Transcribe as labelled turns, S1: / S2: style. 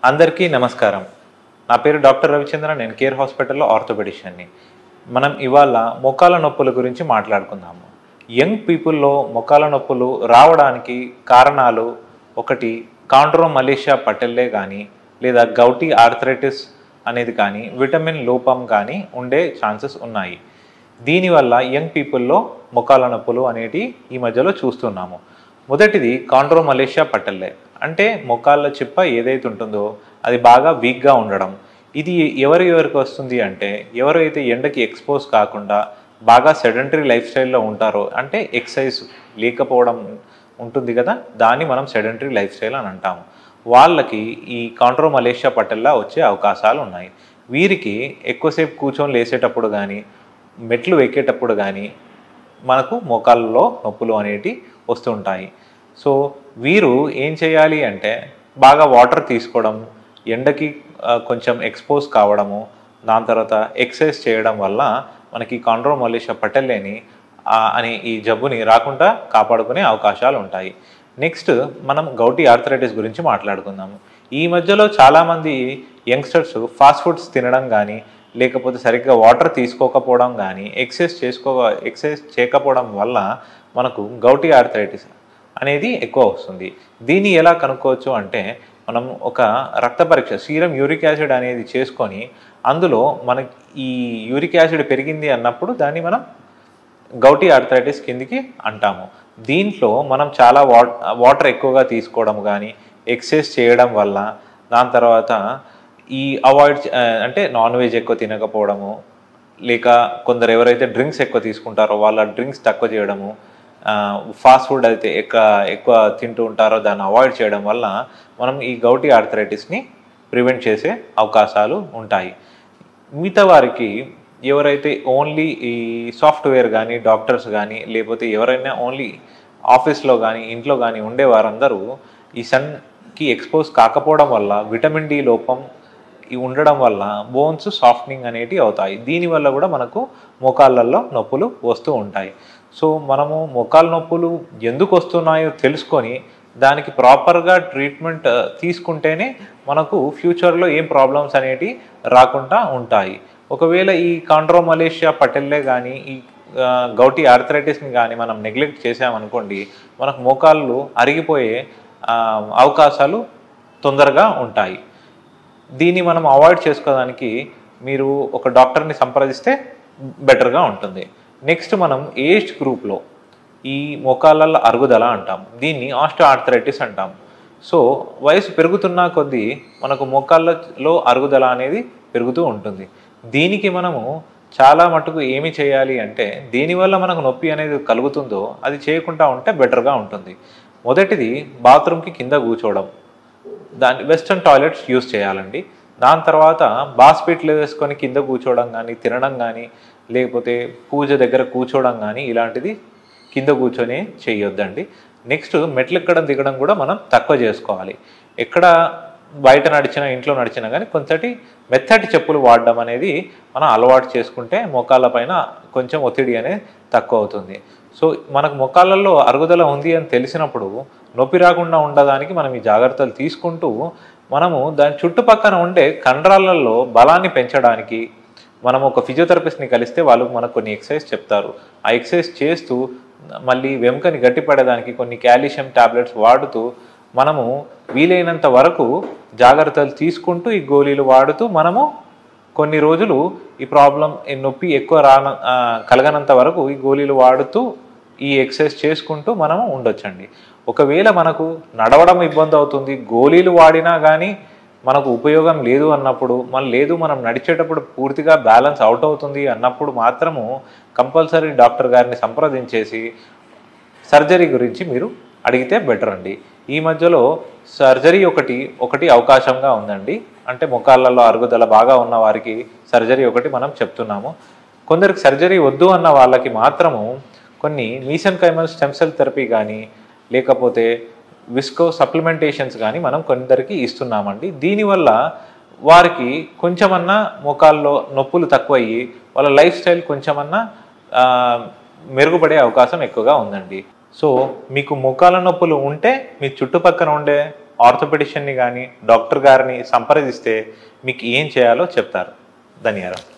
S1: అందరికీ నమస్కారం. నా పేరు డాక్టర్ రవిచంద్ర. నేను కేర్ హాస్పిటల్లో ఆర్థోపెడిషియన్ని. మనం ఇవాళ మోకాల నొప్పుల గురించి మాట్లాడుకుందాము. యంగ్ పీపుల్లో మోకాల నొప్పులు రావడానికి కారణాలు ఒకటి కాండ్రోమలేషియా పటెల్లే కానీ లేదా గౌటీ ఆర్థరైటిస్ అనేది కానీ విటమిన్ లోపం కానీ ఉండే ఛాన్సెస్ ఉన్నాయి. దీనివల్ల యంగ్ పీపుల్లో మోకాల నొప్పులు అనేటి ఈ మధ్యలో చూస్తున్నాము. మొదటిది కాండ్రోమలేషియా పటెల్లే, అంటే మోకాళ్ళ చిప్ప ఏదైతే ఉంటుందో అది బాగా వీక్గా ఉండడం. ఇది ఎవరికి వస్తుంది అంటే ఎవరైతే ఎండకి ఎక్స్పోజ్ కాకుండా బాగా సెడెంటరీ లైఫ్ స్టైల్లో ఉంటారో, అంటే ఎక్సర్సైజ్ లేకపోవడం ఉంటుంది కదా, దాన్ని మనం సెడెంటరీ లైఫ్ స్టైల్ అని అంటాము. వాళ్ళకి ఈ కాండ్రోమలేషియా పటెల్లా వచ్చే అవకాశాలు ఉన్నాయి. వీరికి ఎక్కువసేపు కూర్చొని లేసేటప్పుడు కానీ మెట్లు ఎక్కేటప్పుడు కానీ మనకు మోకాళ్ళలో నొప్పులు అనేటి వస్తుంటాయి. సో వీరు ఏం చేయాలి అంటే బాగా వాటర్ తీసుకోవడం, ఎండకి కొంచెం ఎక్స్పోజ్ కావడము, దాని తర్వాత ఎక్సర్సైజ్ చేయడం వల్ల మనకి కాండ్రోమలేషియా పటెల్లేని అనే ఈ జబ్బుని రాకుండా కాపాడుకునే అవకాశాలు ఉంటాయి. నెక్స్ట్ మనం గౌటీ ఆర్థరైటిస్ గురించి మాట్లాడుకుందాము. ఈ మధ్యలో చాలామంది యంగ్స్టర్స్ ఫాస్ట్ ఫుడ్స్ తినడం కానీ లేకపోతే సరిగ్గా వాటర్ తీసుకోకపోవడం కానీ ఎక్సర్సైజ్ చేయకపోవడం వల్ల మనకు గౌటీ ఆర్థరైటిస్ అనేది ఎక్కువ వస్తుంది. దీన్ని ఎలా కనుక్కోవచ్చు అంటే మనం ఒక రక్త పరీక్ష సీరం యూరిక్ యాసిడ్ అనేది చేసుకొని అందులో మనకి ఈ యూరిక్ యాసిడ్ పెరిగింది అన్నప్పుడు దాన్ని మనం గౌటీ ఆర్థరైటిస్ కిందికి అంటాము. దీంట్లో మనం చాలా వాటర్ ఎక్కువగా తీసుకోవడం కానీ ఎక్సర్సైజ్ చేయడం వల్ల, దాని తర్వాత ఈ అంటే నాన్ వెజ్ ఎక్కువ తినకపోవడము, లేక కొందరు ఎవరైతే డ్రింక్స్ ఎక్కువ తీసుకుంటారో వాళ్ళ డ్రింక్స్ తక్కువ చేయడము, ఫాస్ట్ ఫుడ్ అయితే ఎక్కువ తింటూ ఉంటారో దాన్ని అవాయిడ్ చేయడం వల్ల మనం ఈ గౌటీ ఆర్థరైటిస్ని ప్రివెంట్ చేసే అవకాశాలు ఉంటాయి. మిగతా వారికి ఎవరైతే ఓన్లీ ఈ సాఫ్ట్వేర్ కానీ డాక్టర్స్ కానీ లేకపోతే ఎవరైనా ఓన్లీ ఆఫీస్లో కానీ ఇంట్లో కానీ ఉండే వారందరూ ఈ సన్కి ఎక్స్పోజ్ కాకపోవడం వల్ల విటమిన్ డి లోపం ఉండడం వల్ల బోన్స్ సాఫ్ట్నింగ్ అనేటివి అవుతాయి. దీనివల్ల కూడా మనకు మోకాళ్ళల్లో నొప్పులు వస్తూ ఉంటాయి. సో మనము మోకాళ్ళ నొప్పులు ఎందుకు వస్తున్నాయో తెలుసుకొని దానికి ప్రాపర్గా ట్రీట్మెంట్ తీసుకుంటేనే మనకు ఫ్యూచర్లో ఏం ప్రాబ్లమ్స్ అనేటివి రాకుండా ఉంటాయి. ఒకవేళ ఈ కాండ్రోమలేషియా పటెల్లే కానీ ఈ గౌటీ ఆర్థరైటిస్ని కానీ మనం నెగ్లెక్ట్ చేసామనుకోండి, మనకు మోకాళ్ళు అరిగిపోయే అవకాశాలు తొందరగా ఉంటాయి. దీన్ని మనం అవాయిడ్ చేసుకోవడానికి మీరు ఒక డాక్టర్ని సంప్రదిస్తే బెటర్గా ఉంటుంది. నెక్స్ట్ మనం ఏజ్ గ్రూప్లో ఈ మోకాళ్ళ అరుగుదల అంటాం, దీన్ని ఆస్టియోఆర్థరైటిస్ అంటాం. సో వయసు పెరుగుతున్న కొద్దీ మనకు మోకాళ్ళలో అరుగుదల అనేది పెరుగుతూ ఉంటుంది. దీనికి మనము చాలా మటుకు ఏమి చేయాలి అంటే దీనివల్ల మనకు నొప్పి అనేది కలుగుతుందో అది చేయకుండా ఉంటే బెటర్గా ఉంటుంది. మొదటిది బాత్రూమ్కి కింద కూర్చోవడం, దాన్ని వెస్టర్న్ టాయిలెట్స్ యూజ్ చేయాలండి. దాని తర్వాత బాస్పిట్లు వేసుకొని కింద కూర్చోవడం కానీ తినడం కానీ లేకపోతే పూజ దగ్గర కూర్చోవడం కానీ ఇలాంటిది కింద కూర్చొని చేయొద్దండి. నెక్స్ట్ మెట్లు ఎక్కడం దిగడం కూడా మనం తక్కువ చేసుకోవాలి. ఎక్కడ బయట నడిచినా ఇంట్లో నడిచినా కానీ మెత్తటి చెప్పులు వాడడం అనేది మనం అలవాటు చేసుకుంటే మోకాళ్ళ పైన కొంచెం ఒత్తిడి అనేది తక్కువ అవుతుంది. సో మనకు మోకాళ్ళల్లో అరుగుదల ఉంది అని తెలిసినప్పుడు నొప్పి రాకుండా ఉండడానికి మనం ఈ జాగ్రత్తలు తీసుకుంటూ మనము దాని చుట్టుపక్కన ఉండే కండరాలలో బలాన్ని పెంచడానికి మనం ఒక ఫిజియోథెరపిస్ట్ని కలిస్తే వాళ్ళు మనకు కొన్ని ఎక్సర్సైజ్ చెప్తారు. ఆ ఎక్సర్సైజ్ చేస్తూ మళ్ళీ వెంకని గట్టిపడడానికి కొన్ని కాల్షియం టాబ్లెట్స్ వాడుతూ మనము వీలైనంత వరకు జాగ్రత్తలు తీసుకుంటూ ఈ గోళీలు వాడుతూ మనము కొన్ని రోజులు ఈ నొప్పి ఎక్కువ కలగనంత వరకు ఈ గోళీలు వాడుతూ ఈ ఎక్సర్సైజ్ చేసుకుంటూ మనము ఉండొచ్చండి. ఒకవేళ మనకు నడవడం ఇబ్బంది అవుతుంది, గోళీలు వాడినా కానీ మనకు ఉపయోగం లేదు అన్నప్పుడు, మనం నడిచేటప్పుడు పూర్తిగా బ్యాలెన్స్ అవుట్ అవుతుంది అన్నప్పుడు మాత్రము కంపల్సరీ డాక్టర్ గారిని సంప్రదించేసి సర్జరీ గురించి మీరు అడిగితే బెటర్ అండి. ఈ మధ్యలో సర్జరీ ఒకటి అవకాశంగా ఉందండి. అంటే మోకాళ్ళలో అరుగుదల బాగా ఉన్న వారికి సర్జరీ ఒకటి మనం చెప్తున్నాము. కొందరికి సర్జరీ వద్దు అన్న వాళ్ళకి మాత్రము కొన్ని మీసెన్కైమల్ స్టెమ్ సెల్ థెరపీ కానీ లేకపోతే విస్కో సప్లిమెంటేషన్స్ కానీ మనం కొందరికి ఇస్తున్నామండి. దీనివల్ల వారికి కొంచెమన్నా మోకాల్లో నొప్పులు తక్కువయ్యి వాళ్ళ లైఫ్ స్టైల్ కొంచెమన్నా మెరుగుపడే అవకాశం ఎక్కువగా ఉందండి. సో మీకు మోకాళ్ళ నొప్పులు ఉంటే మీ చుట్టుపక్కన ఉండే ఆర్థోపెడిషియన్ని కానీ డాక్టర్ గారిని సంప్రదిస్తే మీకు ఏం చేయాలో చెప్తారు. ధన్యవాదాలు.